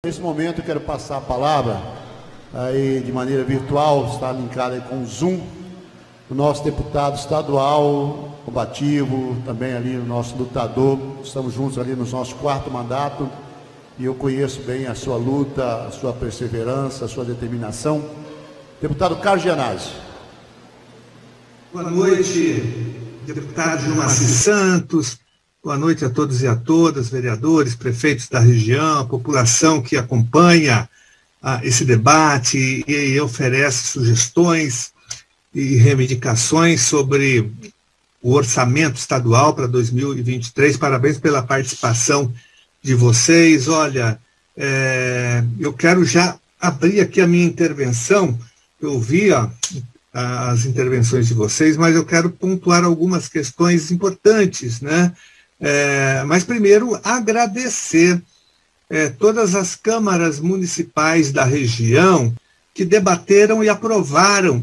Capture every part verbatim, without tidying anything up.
Nesse momento eu quero passar a palavra aí de maneira virtual, está linkado aí com o Zoom, o nosso deputado estadual, combativo, também ali o nosso lutador. Estamos juntos ali no nosso quarto mandato e eu conheço bem a sua luta, a sua perseverança, a sua determinação. Deputado Carlos Gianazzi. Boa noite, deputado Gilmacir Santos. Boa noite a todos e a todas, vereadores, prefeitos da região, a população que acompanha ah, esse debate e, e oferece sugestões e reivindicações sobre o orçamento estadual para dois mil e vinte e três. Parabéns pela participação de vocês. Olha, é, eu quero já abrir aqui a minha intervenção. Eu ouvi ó, as intervenções de vocês, mas eu quero pontuar algumas questões importantes, né? É, mas primeiro agradecer é, todas as câmaras municipais da região que debateram e aprovaram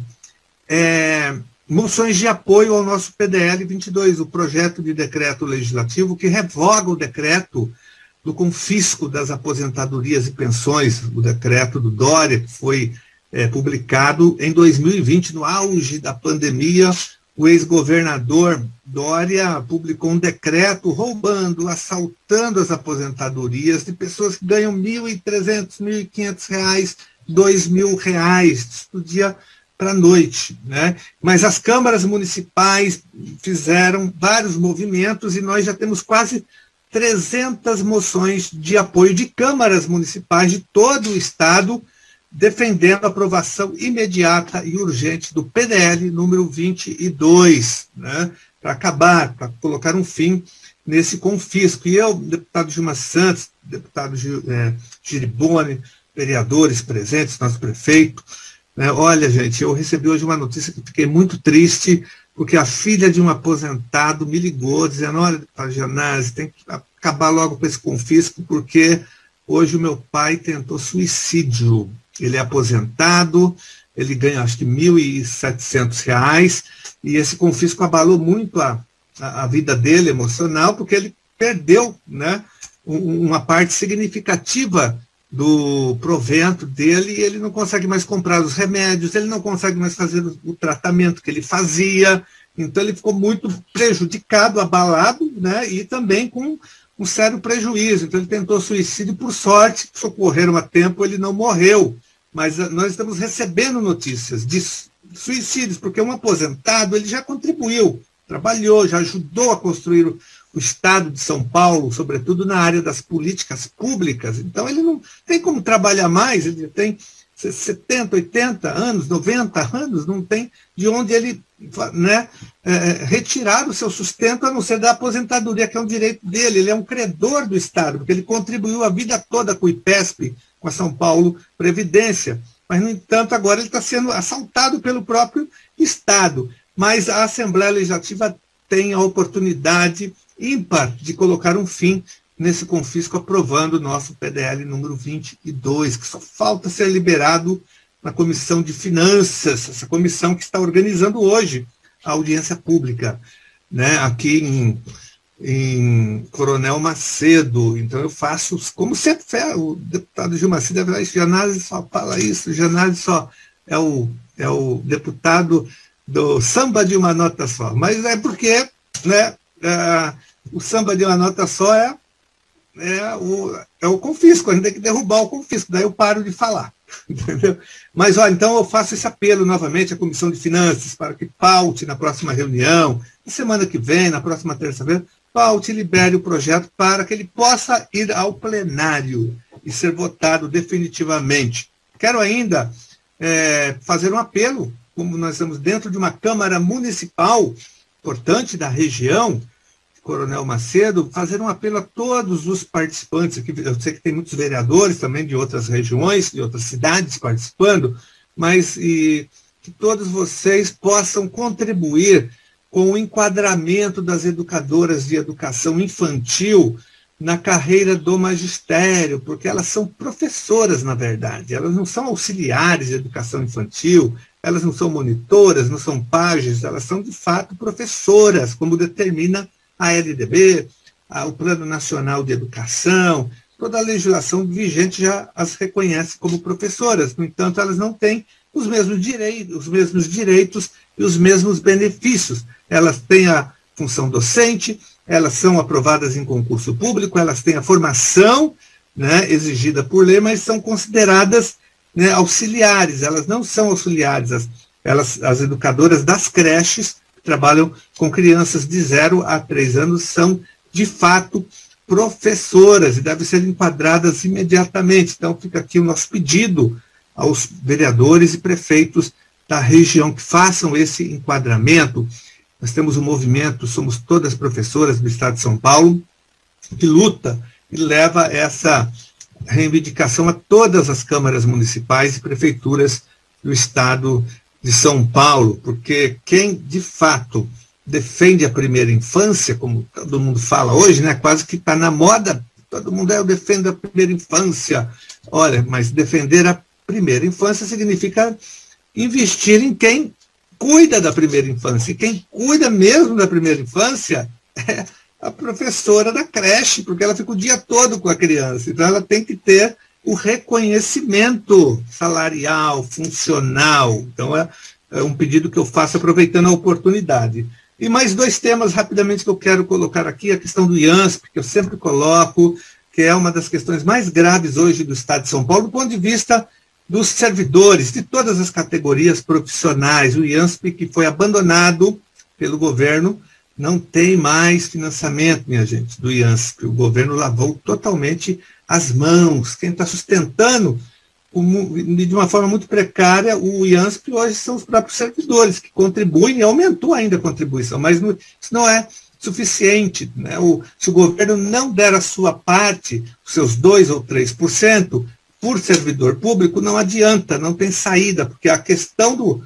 é, moções de apoio ao nosso P D L vinte e dois, o projeto de decreto legislativo que revoga o decreto do confisco das aposentadorias e pensões, o decreto do Dória, que foi é, publicado em dois mil e vinte, no auge da pandemia. O ex-governador Dória publicou um decreto roubando, assaltando as aposentadorias de pessoas que ganham mil e trezentos, mil e quinhentos reais, dois mil reais, do dia para a noite, né? Mas as câmaras municipais fizeram vários movimentos e nós já temos quase trezentas moções de apoio de câmaras municipais de todo o estado, defendendo a aprovação imediata e urgente do P D L número vinte e dois, né, para acabar, para colocar um fim nesse confisco. E eu, deputado Gilmacir Santos, deputado é, Giribone, vereadores presentes, nosso prefeito, né, olha, gente, eu recebi hoje uma notícia que fiquei muito triste, porque a filha de um aposentado me ligou, dizendo, olha, deputado Gianazzi, tem que acabar logo com esse confisco, porque hoje o meu pai tentou suicídio. Ele é aposentado, ele ganha acho que mil e setecentos reais, e esse confisco abalou muito a, a, a vida dele emocional, porque ele perdeu, né, um, uma parte significativa do provento dele, e ele não consegue mais comprar os remédios, ele não consegue mais fazer o, o tratamento que ele fazia, então ele ficou muito prejudicado, abalado, né, e também com um sério prejuízo. Então ele tentou suicídio, por sorte, socorreram a tempo, ele não morreu. Mas nós estamos recebendo notícias de suicídios, porque um aposentado ele já contribuiu, trabalhou, já ajudou a construir o, o Estado de São Paulo, sobretudo na área das políticas públicas. Então ele não tem como trabalhar mais, ele tem setenta, oitenta anos, noventa anos, não tem de onde ele, né, é, retirar o seu sustento, a não ser da aposentadoria, que é um direito dele. Ele é um credor do Estado, porque ele contribuiu a vida toda com o IPESP, com a São Paulo Previdência, mas, no entanto, agora ele está sendo assaltado pelo próprio Estado. Mas a Assembleia Legislativa tem a oportunidade ímpar de colocar um fim nesse confisco, aprovando o nosso P D L número vinte e dois, que só falta ser liberado na Comissão de Finanças, essa comissão que está organizando hoje a audiência pública, né, aqui em em Coronel Macedo. Então eu faço, como sempre, o deputado Gilmacir deve falar isso, Gianazzi só fala isso, Gianazzi só é o, é o deputado do samba de uma nota só, mas é porque, né, é, o samba de uma nota só é, é, o, é o confisco, a gente tem que derrubar o confisco, daí eu paro de falar, entendeu? Mas, olha, então eu faço esse apelo novamente à Comissão de Finanças para que paute na próxima reunião, na semana que vem, na próxima terça-feira, paute e libere o projeto para que ele possa ir ao plenário e ser votado definitivamente. Quero ainda é, fazer um apelo, como nós estamos dentro de uma Câmara Municipal importante da região, Coronel Macedo, fazer um apelo a todos os participantes aqui. Eu sei que tem muitos vereadores também de outras regiões, de outras cidades participando, mas e, que todos vocês possam contribuir com o enquadramento das educadoras de educação infantil na carreira do magistério, porque elas são professoras, na verdade, elas não são auxiliares de educação infantil, elas não são monitoras, não são pajes, elas são, de fato, professoras, como determina a L D B, a, o Plano Nacional de Educação, toda a legislação vigente já as reconhece como professoras. No entanto, elas não têm os mesmos direitos, os mesmos direitos e os mesmos benefícios. Elas têm a função docente, elas são aprovadas em concurso público, elas têm a formação, né, exigida por lei, mas são consideradas, né, auxiliares. Elas não são auxiliares, as, elas, as educadoras das creches que trabalham com crianças de zero a três anos são, de fato, professoras e devem ser enquadradas imediatamente. Então, fica aqui o nosso pedido aos vereadores e prefeitos da região que façam esse enquadramento. Nós temos um movimento, somos todas professoras do Estado de São Paulo, que luta e leva essa reivindicação a todas as câmaras municipais e prefeituras do Estado de São Paulo, porque quem, de fato, defende a primeira infância, como todo mundo fala hoje, né, quase que está na moda, todo mundo é, eu defendo a primeira infância. Olha, mas defender a primeira infância significa investir em quem cuida da primeira infância. E quem cuida mesmo da primeira infância é a professora da creche, porque ela fica o dia todo com a criança. Então, ela tem que ter o reconhecimento salarial, funcional. Então, é, é um pedido que eu faço aproveitando a oportunidade. E mais dois temas, rapidamente, que eu quero colocar aqui. A questão do IANSP, que eu sempre coloco, que é uma das questões mais graves hoje do Estado de São Paulo, do ponto de vista dos servidores, de todas as categorias profissionais. O IANSP, que foi abandonado pelo governo, não tem mais financiamento, minha gente, do IANSP. O governo lavou totalmente as mãos. Quem está sustentando de uma forma muito precária o IANSP hoje são os próprios servidores, que contribuem, e aumentou ainda a contribuição, mas não, isso não é suficiente, né? O, se o governo não der a sua parte, os seus dois ou três por cento, por servidor público, não adianta, não tem saída, porque a questão do,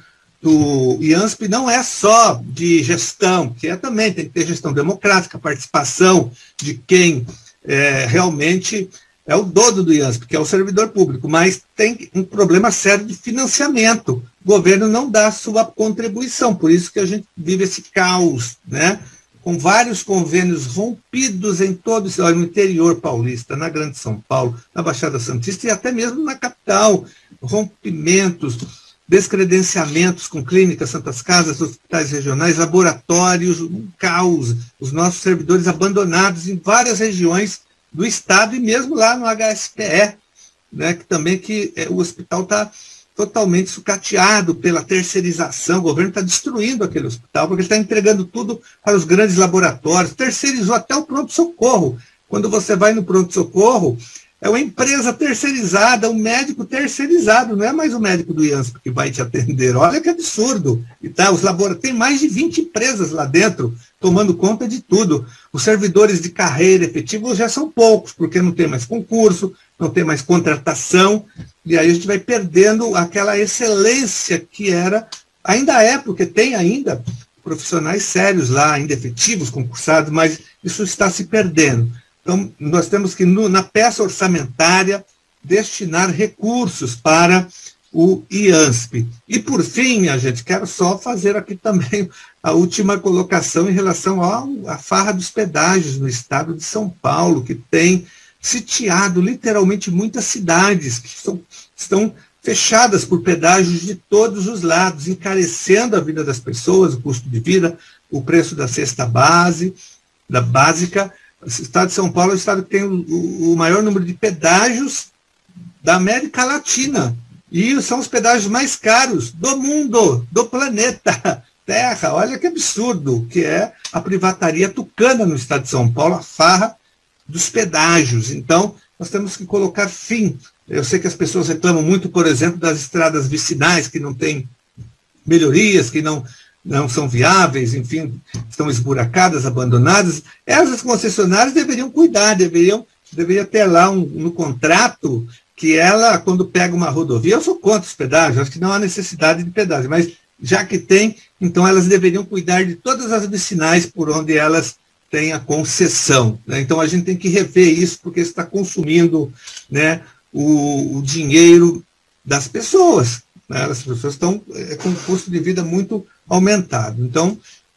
do IANSP não é só de gestão, que é também, tem que ter gestão democrática, participação de quem é, realmente é o dono do IANSP, que é o servidor público, mas tem um problema sério de financiamento. O governo não dá a sua contribuição, por isso que a gente vive esse caos, né? Com vários convênios rompidos em todo o no interior paulista, na Grande São Paulo, na Baixada Santista e até mesmo na capital. Rompimentos, descredenciamentos com clínicas, santas casas, hospitais regionais, laboratórios, um caos. Os nossos servidores abandonados em várias regiões do Estado e mesmo lá no H S P E, né, que também que é, o hospital está totalmente sucateado pela terceirização. O governo está destruindo aquele hospital, porque ele está entregando tudo para os grandes laboratórios, terceirizou até o pronto-socorro. Quando você vai no pronto-socorro, é uma empresa terceirizada, um médico terceirizado, não é mais o médico do IANSP que vai te atender. Olha que absurdo. E tá, os laboratórios, tem mais de vinte empresas lá dentro, tomando conta de tudo. Os servidores de carreira efetivos já são poucos, porque não tem mais concurso, não tem mais contratação, e aí a gente vai perdendo aquela excelência que era, ainda é, porque tem ainda profissionais sérios lá, ainda efetivos, concursados, mas isso está se perdendo. Então, nós temos que, no, na peça orçamentária, destinar recursos para o IANSP. E, por fim, minha gente, quero só fazer aqui também a última colocação em relação à farra dos pedágios no estado de São Paulo, que tem sitiado literalmente muitas cidades que são, estão fechadas por pedágios de todos os lados, encarecendo a vida das pessoas, o custo de vida, o preço da cesta base, da básica. O estado de São Paulo é o estado que tem o, o maior número de pedágios da América Latina. E são os pedágios mais caros do mundo, do planeta Terra. Olha que absurdo que é a privataria tucana no estado de São Paulo, a farra dos pedágios. Então, nós temos que colocar fim. Eu sei que as pessoas reclamam muito, por exemplo, das estradas vicinais, que não têm melhorias, que não, não são viáveis, enfim, estão esburacadas, abandonadas. Essas concessionárias deveriam cuidar, deveriam, deveriam ter lá um, no contrato que ela, quando pega uma rodovia, eu sou contra os pedágios, acho que não há necessidade de pedágio, mas já que tem, então elas deveriam cuidar de todas as vicinais por onde elas têm a concessão, né? Então a gente tem que rever isso, porque está consumindo, né, o, o dinheiro das pessoas, né? As pessoas estão é, com um custo de vida muito aumentado. Então,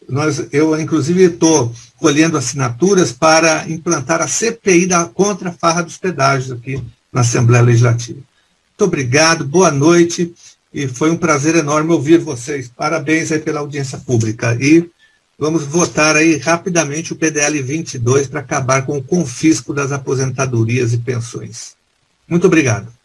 Nós, eu, inclusive, estou colhendo assinaturas para implantar a C P I da, contra a farra dos pedágios aqui na Assembleia Legislativa. Muito obrigado, boa noite, e foi um prazer enorme ouvir vocês. Parabéns aí pela audiência pública. E vamos votar aí rapidamente o P D L vinte e dois para acabar com o confisco das aposentadorias e pensões. Muito obrigado.